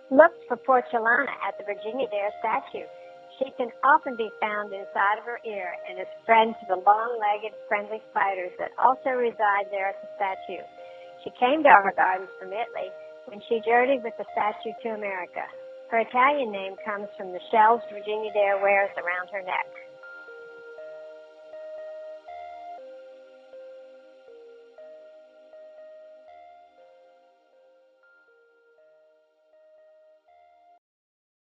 Look for Porcellana at the Virginia Dare statue. She can often be found inside of her ear and is friend to the long-legged, friendly spiders that also reside there at the statue. She came to our gardens from Italy when she journeyed with the statue to America. Her Italian name comes from the shells Virginia Dare wears around her neck.